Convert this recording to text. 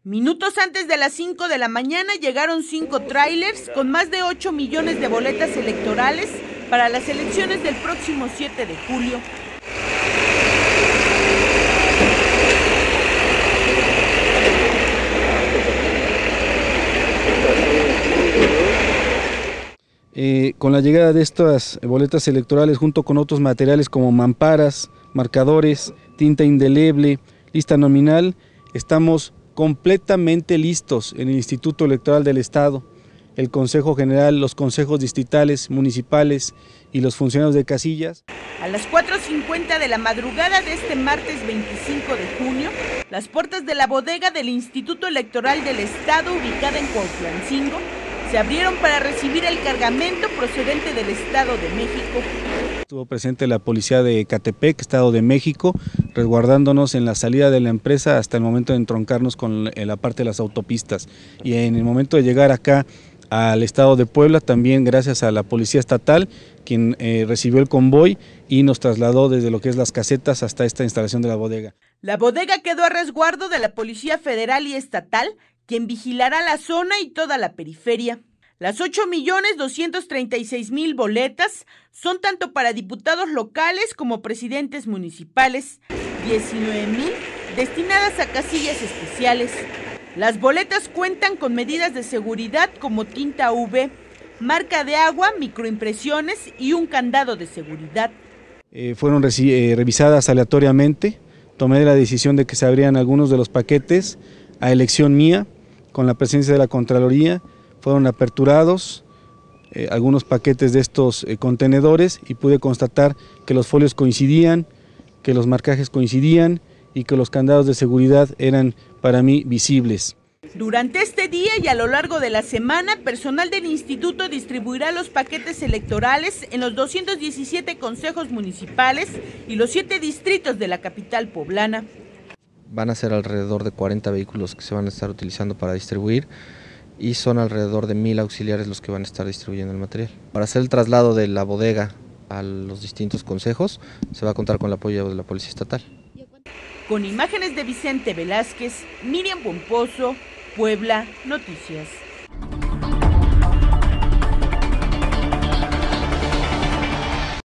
Minutos antes de las 5 de la mañana llegaron 5 tráilers con más de 8 millones de boletas electorales para las elecciones del próximo 7 de julio. Con la llegada de estas boletas electorales junto con otros materiales como mamparas, marcadores, tinta indeleble, lista nominal, estamos completamente listos en el Instituto Electoral del Estado, el Consejo General, los consejos distritales, municipales y los funcionarios de casillas. A las 4:50 de la madrugada de este martes 25 de junio, las puertas de la bodega del Instituto Electoral del Estado, ubicada en Cuautlancingo, se abrieron para recibir el cargamento procedente del Estado de México. Estuvo presente la policía de Ecatepec, Estado de México, resguardándonos en la salida de la empresa hasta el momento de entroncarnos con la parte de las autopistas. Y en el momento de llegar acá al Estado de Puebla, también gracias a la Policía Estatal, quien recibió el convoy y nos trasladó desde lo que es las casetas hasta esta instalación de la bodega. La bodega quedó a resguardo de la Policía Federal y Estatal, quien vigilará la zona y toda la periferia. Las 8.236.000 boletas son tanto para diputados locales como presidentes municipales, 19.000 destinadas a casillas especiales. Las boletas cuentan con medidas de seguridad como tinta UV, marca de agua, microimpresiones y un candado de seguridad. Fueron revisadas aleatoriamente, tomé la decisión de que se abrían algunos de los paquetes a elección mía, con la presencia de la Contraloría, fueron aperturados algunos paquetes de estos contenedores y pude constatar que los folios coincidían, que los marcajes coincidían y que los candados de seguridad eran para mí visibles. Durante este día y a lo largo de la semana, personal del instituto distribuirá los paquetes electorales en los 217 consejos municipales y los 7 distritos de la capital poblana. Van a ser alrededor de 40 vehículos que se van a estar utilizando para distribuir y son alrededor de 1,000 auxiliares los que van a estar distribuyendo el material. Para hacer el traslado de la bodega a los distintos consejos se va a contar con el apoyo de la Policía Estatal. Con imágenes de Vicente Velázquez, Miriam Pomposo, Puebla Noticias.